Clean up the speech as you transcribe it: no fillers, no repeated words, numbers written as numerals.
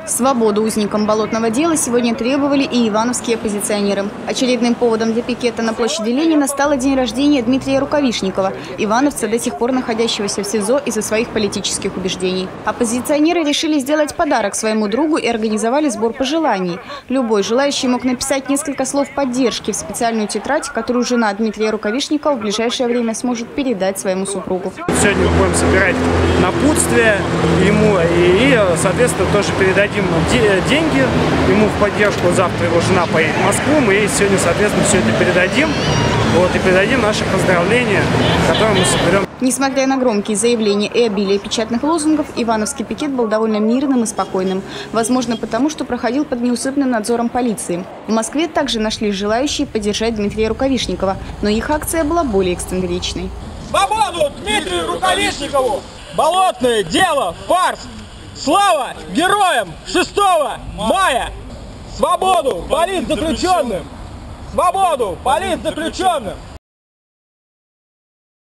Свободу узникам болотного дела сегодня требовали и ивановские оппозиционеры. Очередным поводом для пикета на площади Ленина стал день рождения Дмитрия Рукавишникова, ивановца, до сих пор находящегося в СИЗО из-за своих политических убеждений. Оппозиционеры решили сделать подарок своему другу и организовали сбор пожеланий. Любой желающий мог написать несколько слов поддержки в специальную тетрадь, которую жена Дмитрия Рукавишникова в ближайшее время сможет передать своему супругу. Сегодня мы будем собирать напутствие ему и, соответственно, тоже передадим деньги ему в поддержку. Завтра его жена поедет в Москву, мы ей сегодня, соответственно, все это передадим. И передадим наши поздравления, которые мы соберем. Несмотря на громкие заявления и обилие печатных лозунгов, ивановский пикет был довольно мирным и спокойным. Возможно, потому что проходил под неусыпным надзором полиции. В Москве также нашлись желающие поддержать Дмитрия Рукавишникова, но их акция была более эксцентричной. Свободу Дмитрию Рукавишникову! Болотное дело, фарс! Слава героям 6 мая! Свободу политзаключенным! Свободу политзаключенным!